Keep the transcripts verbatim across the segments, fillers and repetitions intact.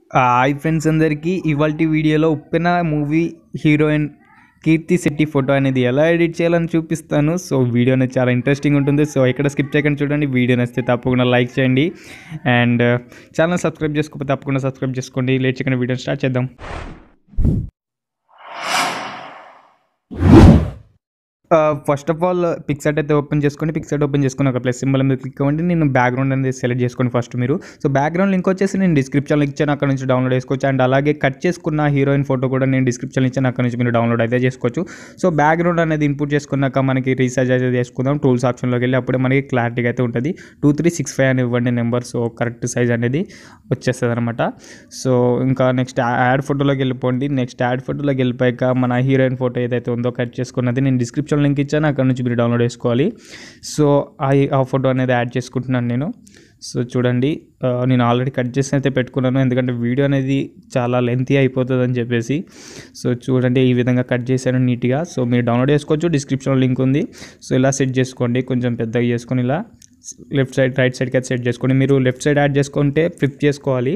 Hi friends అందరికీ ఇవాల్టి వీడియోలో Uppena movie heroine Krithi Shetty photo అనేది ఎలా ఎడిట్ చేయాలని చూపిస్తాను. సో వీడియో అనేది చాలా ఇంట్రెస్టింగ్ ఉంటుంది. సో ఇక్కడ స్కిప్ చేయకుండా చూడండి. వీడియో నచ్చితే తప్పకుండా లైక్ చేయండి అండ్ ఛానల్ సబ్స్క్రైబ్ చేసుకోకపోతే తప్పకుండా సబ్స్క్రైబ్ చేసుకోండి. లేట్ చేయకుండా వీడియో స్టార్ట్ చేద్దాం. ఫస్ట్ ఆఫ్ ఆల్ పిక్సార్ట్ అయితే ఓపెన్ చేసుకోండి. పిక్సార్ట్ ఓపెన్ చేసుకుని ఒక ప్లస్ సింబల్ మీద క్లిక్ అవ్వండి. నేను బ్యాక్గ్రౌండ్ అనేది సెలెక్ట్ చేసుకోండి ఫస్ట్ మీరు. సో బ్యాక్గ్రౌండ్ లింక్ వచ్చేసి నేను డిస్క్రిప్షన్లో ఇచ్చాను, అక్కడ నుంచి డౌన్లోడ్ చేసుకోవచ్చు. అండ్ అలాగే కట్ చేసుకున్న హీరోయిన్ ఫోటో కూడా నేను డిస్క్రిప్షన్లో ఇచ్చాను, అక్కడ నుంచి మీరు డౌన్లోడ్ అయితే చేసుకోవచ్చు. సో బ్యాక్గ్రౌండ్ అనేది ఇన్పుట్ చేసుకున్నాక మనకి రీసైజ్ అయితే చేసుకుందాం. టూల్స్ ఆప్షన్లోకి వెళ్ళి అప్పుడే మనకి క్లారిటీగా అయితే ఉంటుంది. టూ త్రీ సిక్స్ ఫైవ్ అని ఇవ్వండి నెంబర్. సో కరెక్ట్ సైజ్ అనేది వచ్చేస్తుంది అనమాట. సో ఇంకా నెక్స్ట్ యాడ్ ఫోటోలోకి వెళ్ళిపోండి. నెక్స్ట్ యాడ్ ఫోటోలోకి వెళ్ళిపోయాక మన హీరోయిన్ ఫోటో ఏదైతే ఉందో కట్ చేసుకున్నది నేను డిస్క్రిప్షన్ లింక్ ఇచ్చాను, అక్కడ నుంచి మీరు డౌన్లోడ్ చేసుకోవాలి. సో ఆ ఫోటో అనేది యాడ్ చేసుకుంటున్నాను నేను. సో చూడండి, నేను ఆల్రెడీ కట్ చేసి అయితే పెట్టుకున్నాను, ఎందుకంటే వీడియో అనేది చాలా లెంతీ అయిపోతుంది అని చెప్పేసి. సో చూడండి, ఈ విధంగా కట్ చేశాను నీట్గా. సో మీరు డౌన్లోడ్ చేసుకోవచ్చు, డిస్క్రిప్షన్లో లింక్ ఉంది. సో ఇలా సెట్ చేసుకోండి, కొంచెం పెద్దగా చేసుకొని ఇలా లెఫ్ట్ సైడ్ రైట్ సైడ్కి అయితే సెట్ చేసుకోండి. మీరు లెఫ్ట్ సైడ్ యాడ్ చేసుకుంటే ఫ్లిప్ చేసుకోవాలి.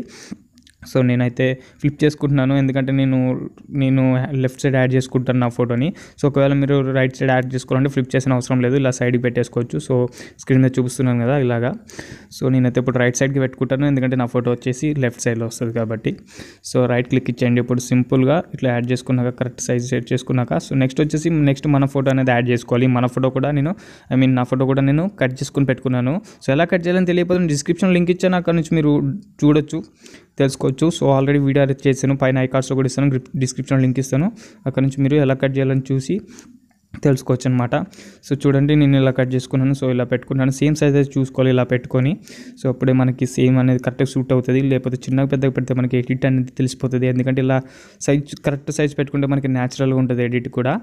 సో నేనైతే ఫ్లిప్ చేసుకుంటున్నాను, ఎందుకంటే నేను నేను లెఫ్ట్ సైడ్ యాడ్ చేసుకుంటాను నా ఫోటోని. సో ఒకవేళ మీరు రైట్ సైడ్ యాడ్ చేసుకోవాలంటే ఫ్లిప్ చేసిన అవసరం లేదు, ఇలా సైడ్కి పెట్టేసుకోవచ్చు. సో స్క్రీన్ మీద చూపిస్తున్నాను కదా ఇలాగా. సో నేనైతే ఇప్పుడు రైట్ సైడ్కి పెట్టుకుంటాను, ఎందుకంటే నా ఫోటో వచ్చేసి లెఫ్ట్ సైడ్లో వస్తుంది కాబట్టి. సో రైట్ క్లిక్ ఇచ్చేయండి. ఇప్పుడు సింపుల్గా ఇట్లా యాడ్ చేసుకున్నాక కరెక్ట్ సైజ్ సెట్ చేసుకున్నాక సో నెక్స్ట్ వచ్చేసి నెక్స్ట్ మన ఫోటో అనేది యాడ్ చేసుకోవాలి. మన ఫోటో కూడా నేను ఐ మీన్ నా ఫోటో కూడా నేను కట్ చేసుకుని పెట్టుకున్నాను. సో ఎలా కట్ చేయాలని తెలియకపోతే డిస్క్రిప్షన్ లింక్ ఇచ్చాను, అక్కడ నుంచి మీరు చూడొచ్చు, తెలుసుకోవచ్చు. సో ఆల్రెడీ వీడియో చేశాను, పైన ఐకార్డ్స్లో కూడా ఇస్తాను, డిస్క్రిప్షన్ లింక్ ఇస్తాను, అక్కడ నుంచి మీరు ఎలా కట్ చేయాలని చూసి తెలుసుకోవచ్చు అనమాట. సో చూడండి, నేను ఇలా కట్ చేసుకున్నాను. సో ఇలా పెట్టుకున్నాను, సేమ్ సైజ్ అయితే చూసుకోవాలి ఇలా పెట్టుకొని. సో అప్పుడే మనకి సేమ్ అనేది కరెక్ట్గా సూట్ అవుతుంది. లేకపోతే చిన్నగా పెద్దగా పెడితే మనకి ఎడిట్ అనేది తెలిసిపోతుంది, ఎందుకంటే ఇలా సైజ్ కరెక్ట్ సైజ్ పెట్టుకుంటే మనకి న్యాచురల్గా ఉంటుంది ఎడిట్ కూడా.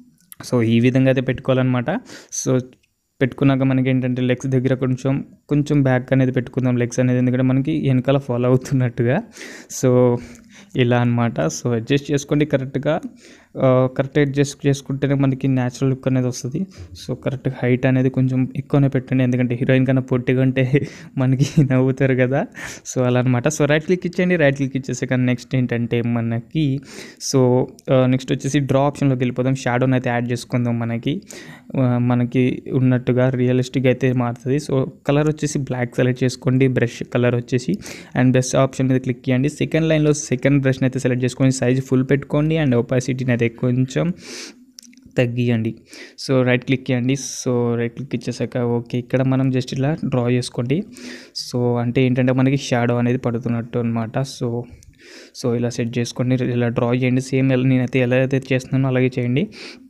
సో ఈ విధంగా అయితే పెట్టుకోవాలన్నమాట. సో పెట్టుకున్నాక మనకి ఏంటంటే లెగ్స్ దగ్గర కొంచెం కొంచెం బ్యాక్ అనేది పెట్టుకుందాం, లెగ్స్ అనేది, ఎందుకంటే మనకి వెనకాల ఫాలో అవుతున్నట్టుగా. సో ఇలా అనమాట. సో అడ్జస్ట్ చేసుకోండి కరెక్ట్గా, కరెక్ట్ అడ్జస్ట్ చేసుకుంటేనే మనకి న్యాచురల్ లుక్ అనేది వస్తుంది. సో కరెక్ట్గా హైట్ అనేది కొంచెం ఎక్కువనే పెట్టండి, ఎందుకంటే హీరోయిన్ కన్నా పొట్టిగా ఉంటే మనకి నవ్వుతారు కదా. సో అలా అనమాట. సో రైట్ క్లిక్ ఇచ్చేయండి. రైట్ క్లిక్ ఇచ్చేసాక నెక్స్ట్ ఏంటంటే మనకి సో నెక్స్ట్ వచ్చేసి డ్రా ఆప్షన్లోకి వెళ్ళిపోదాం. షాడోని అయితే యాడ్ చేసుకుందాం, మనకి మనకి ఉన్నట్టుగా రియలిస్టిక్ అయితే మారుతుంది. సో కలర్ వచ్చేసి బ్లాక్ సెలెక్ట్ చేసుకోండి, బ్రష్ కలర్ వచ్చేసి, అండ్ బ్రష్ ఆప్షన్ మీద క్లిక్ చేయండి. సెకండ్ లైన్లో సెకండ్ బ్రష్ని అయితే సెలెక్ట్ చేసుకొని సైజ్ ఫుల్ పెట్టుకోండి, అండ్ ఒపాసిటీని అయితే కొంచెం తగ్గియండి. సో రైట్ క్లిక్ చేయండి. సో రైట్ క్లిక్ ఇచ్చేసాక ఓకే, ఇక్కడ మనం జస్ట్ ఇలా డ్రా చేసుకోండి. సో అంటే ఏంటంటే మనకి షాడో అనేది పడుతున్నట్టు అనమాట. సో సో ఇలా సెట్ చేసుకోండి, ఇలా డ్రా చేయండి. సేమ్ నేనైతే ఎలా అయితే చేస్తున్నానో అలాగే చేయండి.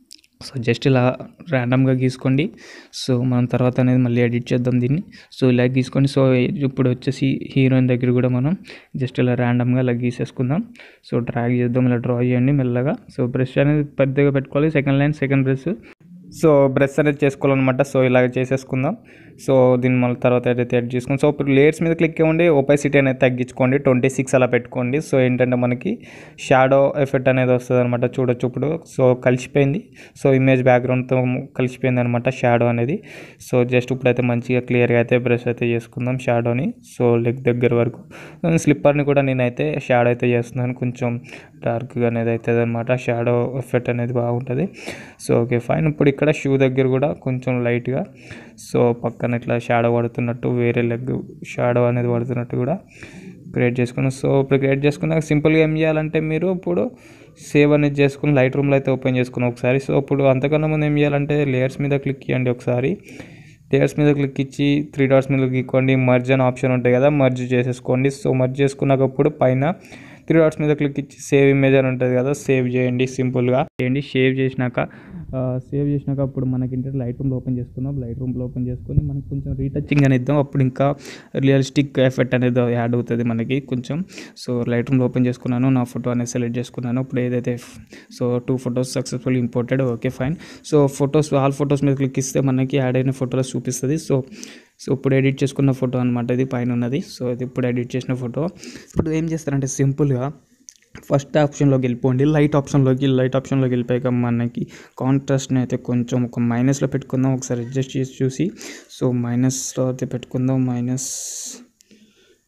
సో జస్ట్ ఇలా ర్యాండమ్గా గీసుకోండి. సో మనం తర్వాత అనేది మళ్ళీ ఎడిట్ చేద్దాం దీన్ని. సో ఇలా గీసుకోండి. సో ఇప్పుడు వచ్చేసి హీరోయిన్ దగ్గర కూడా మనం జస్ట్ ఇలా ర్యాండమ్గా ఇలా గీసేసుకుందాం. సో డ్రాగ్ చేద్దాం, ఇలా డ్రా చేయండి మెల్లగా. సో బ్రష్ అనేది పెద్దగా పెట్టుకోవాలి, second line second brush. So brush అనేది చేసుకోవాలన్నమాట. సో ఇలాగ చేసేసుకుందాం. సో దీన్ని మళ్ళీ తర్వాత ఏదైతే ఎడ్ చేసుకుందాం. సో ఇప్పుడు లేయర్స్ మీద క్లిక్ ఇవ్వండి, ఒపాసిటీ అనేది తగ్గించుకోండి, ట్వంటీ సిక్స్ అలా పెట్టుకోండి. సో ఏంటంటే మనకి షాడో ఎఫెక్ట్ అనేది వస్తుంది అనమాట. చూడొచ్చు ఇప్పుడు. సో కలిసిపోయింది, సో ఇమేజ్ బ్యాక్గ్రౌండ్తో కలిసిపోయింది అనమాట షాడో అనేది. సో జస్ట్ ఇప్పుడైతే మంచిగా క్లియర్గా అయితే బ్రష్ అయితే చేసుకుందాం షాడోని. సో లెగ్ దగ్గర వరకు. స్లిప్పర్ని కూడా నేనైతే షాడో అయితే చేస్తున్నాను, కొంచెం డార్క్గా అనేది అవుతుంది అనమాట. షాడో ఎఫెక్ట్ అనేది బాగుంటుంది. So okay fine. ఇప్పుడు ఇక్కడ షూ దగ్గర కూడా కొంచెం లైట్గా సో పక్కన ఇట్లా షాడో పడుతున్నట్టు, వేరే లెగ్ షాడో అనేది పడుతున్నట్టు కూడా క్రియేట్ చేసుకున్నాం. సో ఇప్పుడు క్రియేట్ చేసుకున్నాక సింపుల్గా ఏం చేయాలంటే మీరు ఇప్పుడు సేవ్ అనేది చేసుకుని లైట్ రూమ్లో అయితే ఓపెన్ చేసుకున్నాం ఒకసారి. సో ఇప్పుడు అంతకన్నా ముందు ఏం చేయాలంటే లేయర్స్ మీద క్లిక్ చేయండి ఒకసారి. లేయర్స్ మీద క్లిక్ ఇచ్చి త్రీ డాట్స్ మీద క్లిక్కోండి, మర్జ్ అనే ఆప్షన్ ఉంటాయి కదా, మర్జ్ చేసేసుకోండి. సో మర్జ్ చేసుకున్నప్పుడు పైన త్రీ డాట్స్ మీద క్లిక్ ఇచ్చి సేవ్ ఇమేజ్ అని ఉంటుంది కదా, సేవ్ చేయండి సింపుల్గా చేయండి. సేవ్ చేసినాక సేవ్ చేసినాక అప్పుడు మనకి ఏంటంటే లైట్ రూమ్లో ఓపెన్ చేసుకుందాం. లైట్ రూమ్లో ఓపెన్ చేసుకొని మనకి కొంచెం రీటచింగ్ అని ఇద్దాం, అప్పుడు ఇంకా రియలిస్టిక్ ఎఫెక్ట్ అనేది యాడ్ అవుతుంది మనకి కొంచెం. సో లైట్ రూమ్లో ఓపెన్ చేసుకున్నాను, నా ఫోటో అనేది సెలెక్ట్ చేసుకున్నాను. ఇప్పుడు ఏదైతే so two photos successful imported, okay fine. So photos all photos మీద క్లిక్ ఇస్తే మనకి యాడ్ అయిన ఫోటోస్ చూపిస్తుంది. సో సో ఇప్పుడు ఎడిట్ చేసుకున్న ఫోటో అనమాట ఇది, పైన ఉన్నది. సో ఇది ఇప్పుడు ఎడిట్ చేసిన ఫోటో. ఇప్పుడు ఏం చేస్తారంటే సింపుల్గా ఫస్ట్ ఆప్షన్లోకి వెళ్ళిపోండి, లైట్ ఆప్షన్లోకి. లైట్ ఆప్షన్లోకి వెళ్ళిపోయాక మనకి కాంట్రాస్ట్ని అయితే కొంచెం ఒక మైనస్లో పెట్టుకుందాం, ఒకసారి అడ్జస్ట్ చేసి చూసి. సో మైనస్లో అయితే పెట్టుకుందాం, మైనస్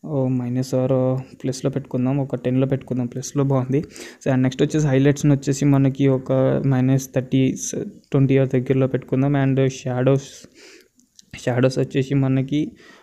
మైనస్ ఆర్ ప్లస్లో పెట్టుకుందాం, ఒక టెన్లో పెట్టుకుందాం, ప్లస్లో బాగుంది. సో అండ్ నెక్స్ట్ వచ్చేసి హైలైట్స్ని వచ్చేసి మనకి ఒక మైనస్ థర్టీ ట్వంటీ ఆర్ దగ్గరలో పెట్టుకుందాం. అండ్ షాడోస్ షాడోస్ వచ్చేసి మనకి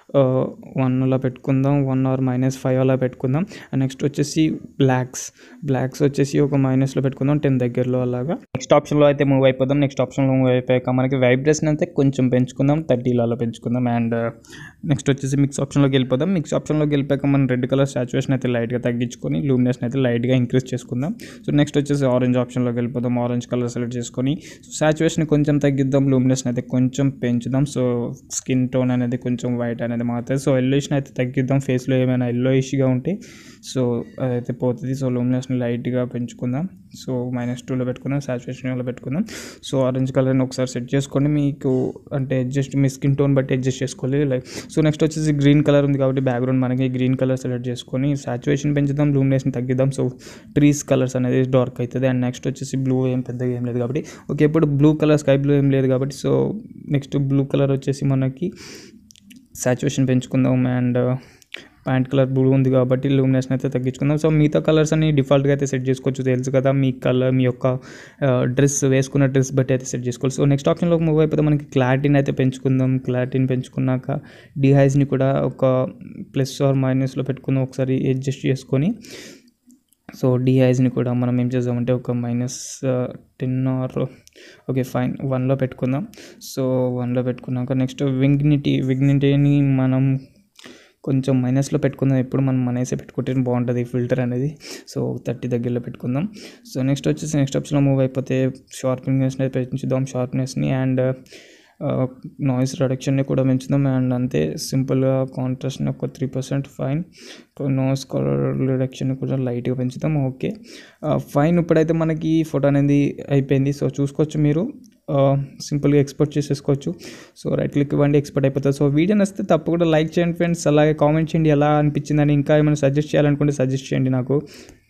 వన్ అలా పెట్టుకుందాం, వన్ ఆర్ మైనస్ ఫైవ్ అలా పెట్టుకుందాం. అండ్ నెక్స్ట్ వచ్చేసి బ్లాక్స్ బ్లాక్స్ వచ్చేసి ఒక మైనస్లో పెట్టుకుందాం, టెన్ దగ్గరలో అలాగా. నెక్స్ట్ ఆప్షన్లో అయితే మూవ్ అయిపోదాం. నెక్స్ట్ ఆప్షన్లో మూవ్ అయిపోయాక మనకి వైబ్రేషన్ అయితే కొంచెం పెంచుకుందాం, థర్టీలో అలా పెంచుకుందాం. అండ్ నెక్స్ట్ వచ్చేసి మిక్స్ ఆప్షన్లోకి వెళ్ళిపోదాం. మిక్స్ ఆప్షన్లోకి వెళ్ళిపోయాక మనం రెడ్ కలర్ సాచురేషన్ అయితే లైట్గా తగ్గించుకొని లూమినేషన్ అయితే లైట్గా ఇంక్రీజ్ చేసుకుందాం. సో నెక్స్ట్ వచ్చేసి ఆరెంజ్ ఆప్షన్లోకి వెళ్ళిపోదాం. ఆరెంజ్ కలర్ సెలెక్ట్ చేసుకొని సో సాచురేషన్ కొంచెం తగ్గిద్దాం, లూమినేషన్ అయితే కొంచెం పెంచుదాం. సో స్కిన్ టోన్ అనేది కొంచెం వైట్ అనేది మారుతుంది. సో ఎల్లోయిష్ని అయితే తగ్గిద్దాం, ఫేస్లో ఏమైనా ఎల్లోయిష్గా ఉంటే సో అదైతే పోతుంది. సో లూమినేషన్ లైట్గా పెంచుకుందాం. సో మైనస్ టూలో పెట్టుకుందాం, సాచురేషన్లో పెట్టుకుందాం. సో ఆరెంజ్ కలర్ని ఒకసారి సెట్ చేసుకోండి, మీకు అంటే అడ్జస్ట్ మీ స్కిన్ టోన్ బట్టి అడ్జస్ట్ చేసుకోవాలి లైక్. సో నెక్స్ట్ వచ్చేసి గ్రీన్ కలర్ ఉంది కాబట్టి బ్యాక్గ్రౌండ్ మనకి గ్రీన్ కలర్ సెలెక్ట్ చేసుకొని సాచురేషన్ పెంచుదాం, లూమినేషన్ తగ్గిద్దాం. సో ట్రీస్ కలర్స్ అనేది డార్క్ అవుతుంది. అండ్ నెక్స్ట్ వచ్చేసి బ్లూ ఏం పెద్దగా ఏం లేదు కాబట్టి ఓకే, ఇప్పుడు బ్లూ కలర్ స్కై బ్లూ ఏం లేదు కాబట్టి సో నెక్స్ట్ బ్లూ కలర్ వచ్చేసి మనకి సాచురేషన్ పెంచుకుందాం. అండ్ ప్యాంట్ కలర్ బ్లూ ఉంది కాబట్టి లూమినేషన్ అయితే తగ్గించుకుందాం. సో మిగతా కలర్స్ అన్ని డిఫాల్ట్గా అయితే సెట్ చేసుకోవచ్చు, తెలుసు కదా మీ కలర్ మీ యొక్క డ్రెస్ వేసుకున్న డ్రెస్ బట్టి అయితే సెట్ చేసుకోవాలి. సో నెక్స్ట్ ఆప్షన్లోకి మూవ్ అయిపోతే మనకి క్లారిటీని అయితే పెంచుకుందాం. క్లారిటీని పెంచుకున్నాక డిహైజ్ని కూడా ఒక ప్లస్ ఆర్ మైనస్లో పెట్టుకుందాం, ఒకసారి అడ్జస్ట్ చేసుకొని. సో డిఐస్ని కూడా మనం ఏం చేద్దామంటే ఒక minus ten or okay fine వన్లో పెట్టుకుందాం. సో వన్లో పెట్టుకున్నాక నెక్స్ట్ విగ్నిటీ విగ్నిటీని మనం కొంచెం మైనస్లో పెట్టుకుందాం. ఎప్పుడు మనం మనైసే పెట్టుకుంటే బాగుంటుంది ఫిల్టర్ అనేది. సో థర్టీ దగ్గరలో పెట్టుకుందాం. సో నెక్స్ట్ వచ్చేసి నెక్స్ట్ ఆప్షన్లో మూవ్ అయిపోతే షార్ప్నెస్ని పెంచుదాం, షార్ప్నెస్ని. అండ్ నాయిస్ రిడక్షన్ని కూడా పెంచుదాం. అండ్ అంతే సింపుల్గా కాంట్రాస్ట్ని ఒక three percent fine. Noise colour రిడక్షన్ని కూడా లైట్గా పెంచుదాం. Okay fine. ఇప్పుడైతే మనకి ఫోటో అనేది అయిపోయింది. సో చూసుకోవచ్చు మీరు, సింపుల్గా ఎక్స్పోర్ట్ చేసేసుకోవచ్చు. సో రైట్ క్లిక్ ఇవ్వండి, ఎక్స్పోర్ట్ అయిపోతుంది. సో వీడియో నచ్చితే తప్పకుండా లైక్ చేయండి ఫ్రెండ్స్, అలాగే కామెంట్ చేయండి ఎలా అనిపించిందని. ఇంకా ఏమైనా సజెస్ట్ చేయాలనుకుంటే సజెస్ట్ చేయండి నాకు.